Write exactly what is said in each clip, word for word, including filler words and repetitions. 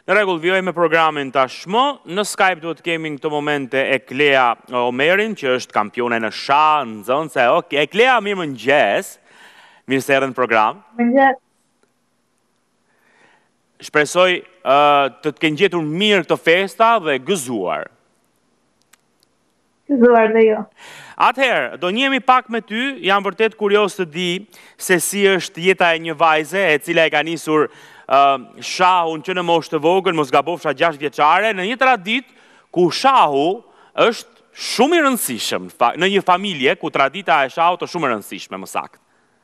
Në rregull, vjoj me programin tashmë. Në Skype duhet kemi në këtë momente Eklea Omerin, që është kampione në sha, në nxënëse. Okay. Eklea, mirë mëngjes. Mirë se erdhe në program. Mëngjes. Shpresoj uh, të të kenë gjetur mirë këtë festa dhe gëzuar. Gëzuar dhe jo. Atëherë, do njemi pak me ty, jam vërtet kurios të di se si është jeta e një vajze e cila e ka nisur uh, shahun që në moshë të vogël, mos gabofsha gjashtë vjeçare, në një traditë ku shahu është shumë i rëndësishëm, në një familje ku tradita e shahut është shumë e rëndësishme, më saktë.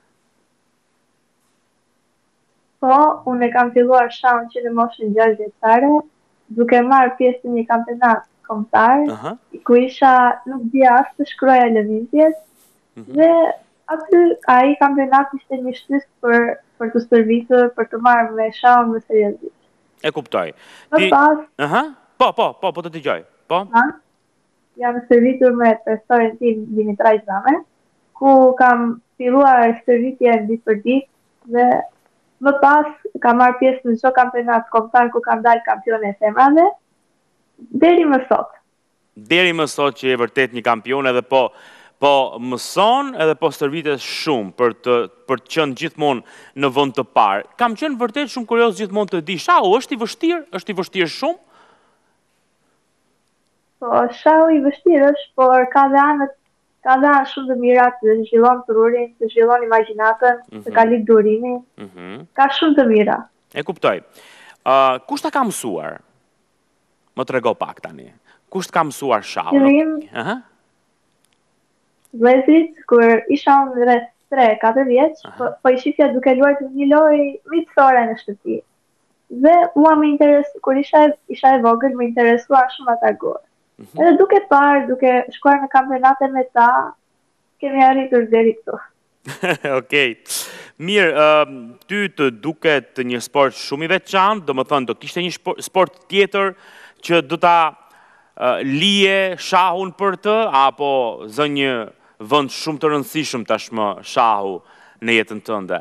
Po, unë e kam filluar shahun që në moshën gjashtë vjeçare, duke marrë pjesë në një kampionat kombëtar, uh -huh. ku isha nuk dija as të shkruaja lëvizjes, uh -huh. dhe aty ai kampionat ishte një shtys për për të stërvitur, për të marrë me shahun më seriozisht. E kuptoj. Më Ti... pas, uh -huh. Po, po, po, po të dëgjoj. Po. Ha? Jam stërvitur me profesorin tim Dimitraj Zame, ku kam filluar stërvitjen ditë për ditë dhe më pas kam marrë pjesë në çdo kampionat kombëtar ku kam dalë kampione e femrave. Deri më sot. Deri më sot që je vërtet një kampione dhe po, po mëson edhe po stërvitet shumë për të, për të qenë gjithmonë në vend të parë. Kam qenë vërtet shumë kurios gjithmonë të di, shahu është i vështirë? Është i vështirë shumë? Po, shahu i vështirë është, por ka dhe anët, ka dhe anë shumë të mira të zhvillon tururin, të zhvillon imagjinatën, mm -hmm. të kalit durimin. Mm -hmm. Ka shumë të mira. E kuptoj. Uh, kush ta ka mësuar? Më trego pak tani. Kush ka mësuar shahun? Qëllim, uh-huh. vëllezrit, kur isha unë rreth tre katër vjeç, uh-huh. po, po i shifja duke luajtur një lojë miqësore në shtëpi. Dhe mua më interes, kur isha, isha e vogël, më interesua shumë ata gorë. Uh-huh. Edhe duke parë, duke shkuar në kampionate me ta, kemi arritur deri këtu. Okej. Mirë, uh, ty të duket një sport shumë i veçantë, do më thënë, do kishte një sport tjetër që do ta uh, lije shahun për të, apo zë një vend shumë të rëndësishëm tashmë shahu në jetën tënde?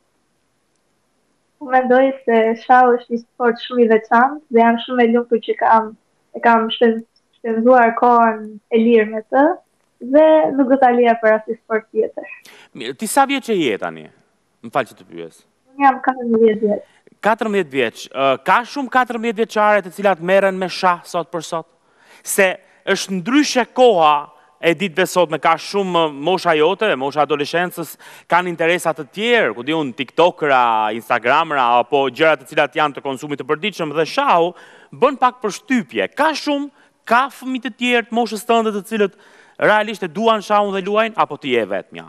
Unë mendoj se shahu është një sport shumë i veçantë dhe jam shumë e lumtur që kam e kam shpenzuar kohën e lirë me të dhe nuk do ta lija për asnjë sport tjetër. Mirë, ti sa vjeç je tani? Më fal që të pyes. Unë jam katërmbëdhjetë vjeç. katërmbëdhjetë vjeç. Ka shumë katërmbëdhjetë vjeçare të cilat merren me shah sot për sot? Se është ndryshe koha e ditëve sot, me ka shumë mosha jote, mosha adoleshencës, kanë interesat të tjerë, ku di unë TikTokera, Instagramera, apo gjërat të cilat janë të konsumit të përditshëm, dhe shahu bën pak përshtypje. Ka shumë, ka fëmijë të tjerë të moshës tënde të cilët realisht e duan shahun dhe luajnë, apo ti je vetmja?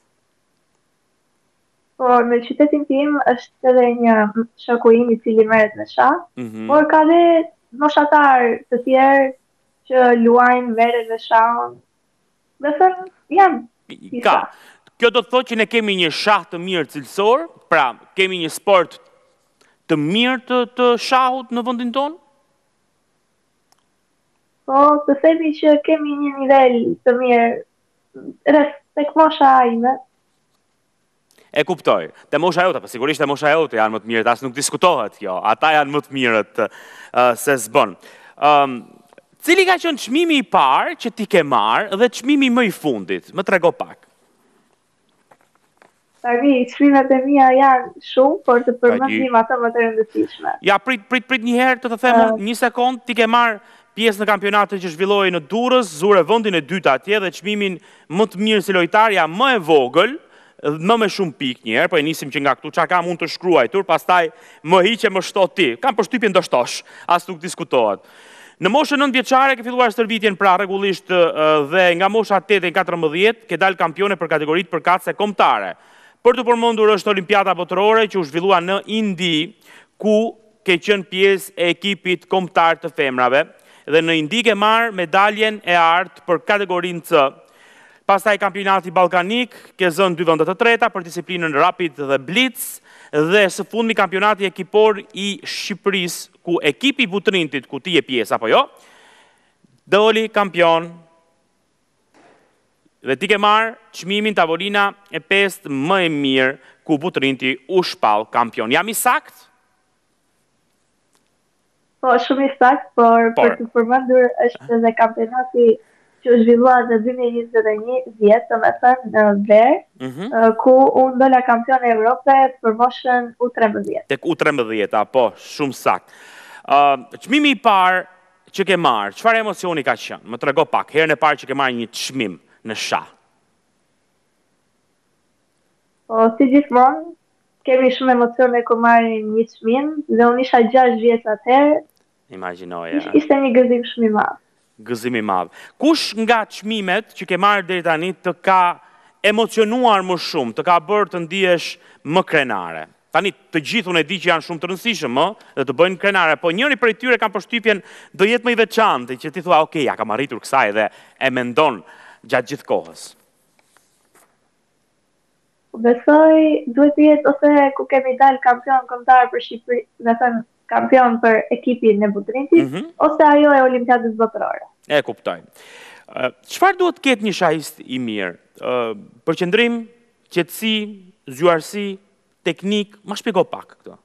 Po, në qytetin tim është edhe një shoku im i cili merret me shah, mm -hmm. por ka dhe moshatar të tjerë që luajnë, merren me shahun. Dhe thënë, jam i ka. Kjo do të thotë që ne kemi një shah të mirë cilësor, pra kemi një sport të mirë të, të shahut në vendin tonë? Po, të themi që kemi një nivel të mirë rreth tek mosha ime. E kuptoj. Te mosha jote, pa sigurisht te mosha jote janë më të mirët, as nuk diskutohet kjo. Ata janë më të mirët uh, se s'bën. Um, cili ka qenë çmimi i parë që ti ke marrë dhe çmimi më i fundit? Më trego pak. Tani, çmimet e mia janë shumë, por të përmendim ato më të rëndësishme. Ja, prit, prit, prit një herë të të them, uh, një sekond, ti ke marrë pjesë në kampionatin që zhvilloi në Durrës, zure vendin e dytë atje dhe çmimin më të mirë si lojtarja më e vogël, më me shumë pikë njerë, po e nisim që nga këtu qa ka mund të shkruajtur, pastaj më hiqe më shtot ti. Kam përshtypjen do shtosh, as nuk diskutohet. Në moshën nëntë vjeçare ke filluar stërvitjen pra rregullisht dhe nga mosha tetë deri në katërmbëdhjetë ke dalë kampione për kategoritë përkatëse kombëtare. Për të përmendur është Olimpiada botërore që u zhvillua në Indi, ku ke qenë pjesë e ekipit kombëtar të femrave dhe në Indi ke marrë medaljen e artë për kategorinë C. Pastaj kampionati ballkanik, ke zënë dy vende të treta për disiplinën Rapid dhe Blitz, dhe së fundmi kampionati ekipor i Shqipërisë, ku ekipi Butrintit, ku ti je pjesë apo jo, doli kampion. Dhe ti ke marrë çmimin tavolina e pestë më e mirë, ku Butrinti u shpall kampion. Jam i saktë? Po, shumë i saktë, por për të përmendur është edhe kampionati që u zhvillua në dy mijë e njëzet e një vjet, domethënë në Ver, ku unë dola kampion e Evrope për moshën U trembëdhjetë. Tek U trembëdhjetë, po, shumë saktë. Çmimi i parë që ke marrë, çfarë emocioni ka qenë? Më trego pak, herën e parë që ke marrë një çmim në shah. Po, si gjithmonë, kemi shumë emocione kur marrim një çmim, dhe unë isha gjashtë vjeç atëherë. Imagjinoja. Ishte një gëzim shumë i madh. Gëzim i madh. Kush nga çmimet që ke marrë deri tani të ka emocionuar më shumë, të ka bërë të ndihesh më krenare? Tani të gjithë unë e di që janë shumë të rëndësishëm, ë, dhe të bëjnë krenare, po njëri prej tyre kam përshtypjen do jetë më i veçantë, që ti thua, ok, ja kam arritur kësaj dhe e mendon gjatë gjithë kohës. Besoj, duhet të jetë ose ku kemi dalë kampion kombëtar për Shqipëri, dhe thënë kampion për ekipin e Butrintit, ose ajo e Olimpiadës botërore. E kuptoj. Çfarë duhet të ketë një shahist i mirë? Përqendrim, qetësi, zgjuarsi, teknik, ma shpjego pak këto.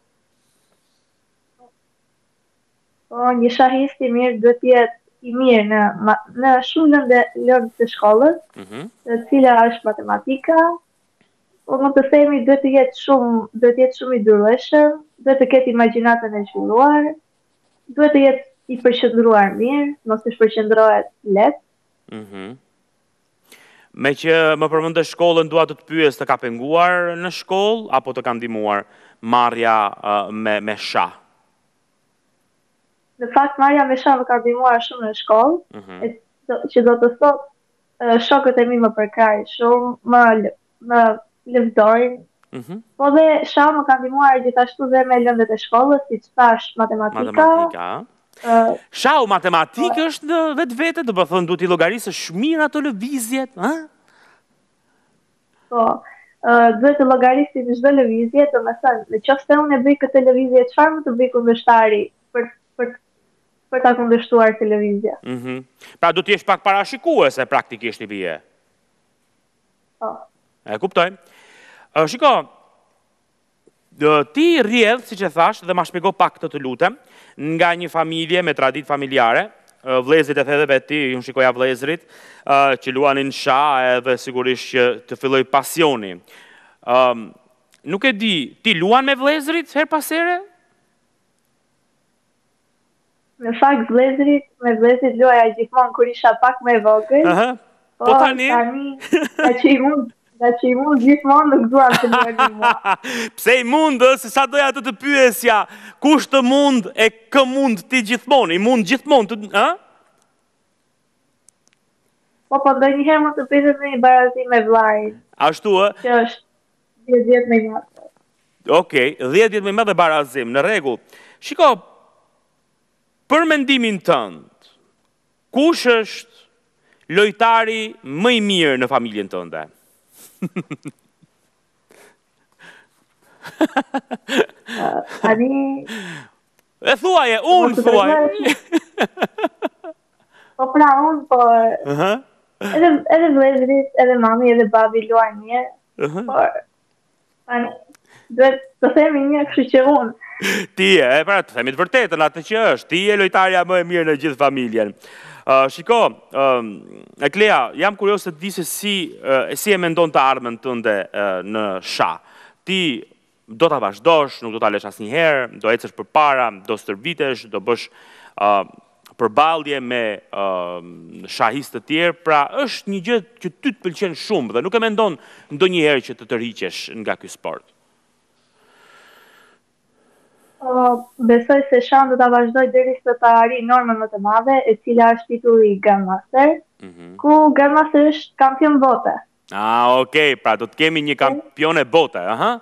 Po, një shahist i mirë duhet të jetë i mirë në, në shumë lëndë lëndë të shkollës, të cila është matematika, po më të themi duhet të jetë shumë, duhet të jetë shumë i durueshëm, duhet të ketë imagjinatën e zhvilluar, duhet të jetë i përqendruar mirë, mos të shpërqendrohet lehtë. Me që më përmendë shkollën, dua të të pyes, të ka penguar në shkollë, apo të ka ndihmuar marrja me, me shah? Në fakt, marrja me shah më ka ndihmuar shumë në shkollë, e, që do të thotë shokët e mi më përkrajnë shumë, më, më lëvdojnë, po dhe shah më ka ndihmuar gjithashtu dhe me lëndet e shkollës, si që thash matematika. Matematika, Uh, Shau, matematikë është në vetë vete, dhe përthënë du t'i llogarisë shmirë ato lëvizjet, ha? Po, uh, duhet të llogarisë në çdo lëvizje, do me thënë, në qoftë se unë e bëj këtë lëvizje, çfarë më të bëj kundërshtari për, për, për ta kundërshtuar këtë lëvizje? Mm -hmm. Pra du t'jesh pak parashikuese praktikisht i bie. Po. E kuptoj. Uh, shiko, ti rrjedh, si që thash, dhe ma shpjego pak këtë të lutem, nga një familje me tradit familjare, vlezrit e thedhe beti, unë shikoja vlezrit, që luanin shah edhe sigurisht që të filloj pasioni. Nuk e di, ti luan me vlezrit her pasere? Në fakt vlezrit, me vlezrit luaja gjithmonë kur isha pak me vogël, po tani? Tani, ka që i mund Nga që i mund gjithmonë nuk duan të luaj një mua. Pse i mund, se sa doja të të pyesja, kush të mund e kë mund ti gjithmonë, i mund gjithmonë të... A? Po, po, do njëherë mund të pritet me një barazim me vlajnë. Ashtu, e? Që është dhjetë dhjetë me një. Okej, dhjetë dhjetë me një dhe barazim, në regull. Shiko, për mendimin tënd, kush është lojtari më i mirë në familjen tënde? Tani... E thuaje, unë thuaje. Po pra unë, po... Edhe vlezrit, edhe mami, edhe babi luajnë mirë, por... Tani, duhet të themi një kështu që unë. Ti e, e pra të themi të vërtetën atë që është, ti e lojtarja më e mirë në gjithë familjen. Shiko, Eklea, jam kurios të di se si e mendon të ardhmen tënde në shah. Ti do të vazhdosh, nuk do të alesh asë njëherë, do ecësh për para, do stërvitesh, do bësh përballje me shahistë të tjerë, pra është një gjë që ty të pëlqen shumë dhe nuk e mendon ndonjëherë që të tërhiqesh nga ky sport. Besoj se Shan do ta vazhdoj deri sa të arrijë normën më të madhe, e cila është titulli Grandmaster, ku Grandmaster është kampion bote. Ah, okay, pra do të kemi një kampione bote, aha.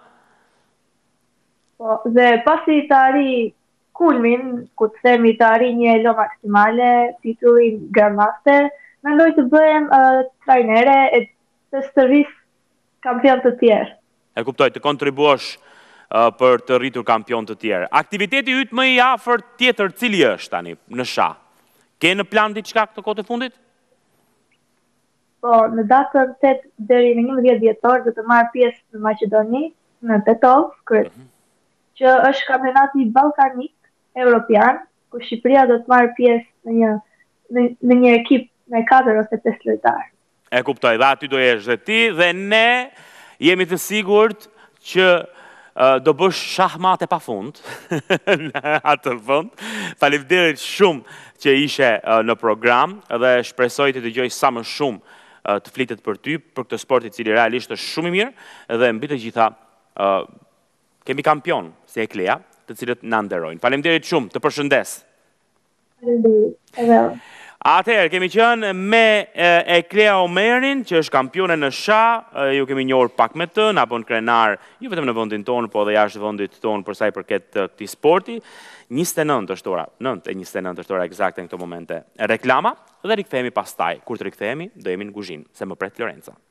Po, dhe pasi të arrijë kulmin, ku të themi të arrijë një elo maksimale, titullin Grandmaster, mendoj të bëhem trajnere e të stërvis kampion të tjerë. E kuptoj, të kontribuosh për të rritur kampion të tjerë. Aktiviteti yt më i afërt tjetër cili është tani në shah? Ke në plan diçka këtë kohë të fundit? Po, në datën tetë deri në njëmbëdhjetë dhjetor do të marr pjesë në Maqedoni, në Tetov, që është kampionati ballkanik evropian, ku Shqipëria do të marrë pjesë në një në, në një ekip me katër ose pesë lojtarë. E kuptoj, dhe aty do jesh dhe ti, dhe ne jemi të sigurt që uh, do bësh shahmate pa fund në atë fund. Faleminderit shumë që ishe uh, në program dhe shpresoj të dëgjoj sa më shumë uh, të flitet për ty, për këtë sport i cili realisht është shumë i mirë dhe mbi të gjitha uh, kemi kampion si Eklea, të cilët na nderojnë. Faleminderit shumë, të përshëndes. Faleminderit. Edhe Atëherë, kemi qënë me Eklea Omerin, që është kampione në sha, ju kemi njohur pak me të, na bën krenar, ju vetëm në vendin tonë, po dhe jashtë vendit tonë për sa i përket këtij sporti. njëzet e nëntë është ora, nëntë e njëzet e nëntë është ora eksakte në këto momente. Reklama dhe rikthehemi pastaj. Kur të rikthehemi, do jemi në kuzhinë, se më pret Lorenca.